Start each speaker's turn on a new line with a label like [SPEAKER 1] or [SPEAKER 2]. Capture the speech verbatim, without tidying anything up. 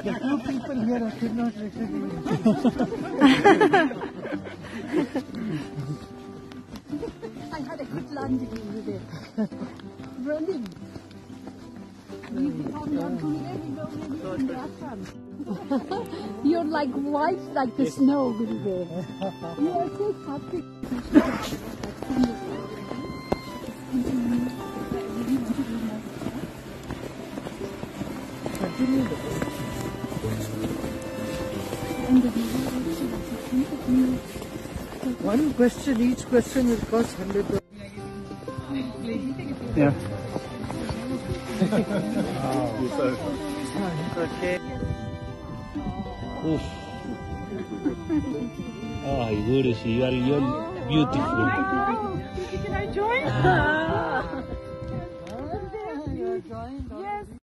[SPEAKER 1] The two people here should not receive.
[SPEAKER 2] I had a good lunch today. Running. We found out today we go in the restaurant. You're like white like the snow, Guruji. You are so happy.
[SPEAKER 1] One question, each question will cost one hundred dollars.
[SPEAKER 3] Yeah.
[SPEAKER 1] Okay.
[SPEAKER 3] Oof. Oh, guruji, you are you're beautiful.
[SPEAKER 2] Can I join?
[SPEAKER 1] You are joined.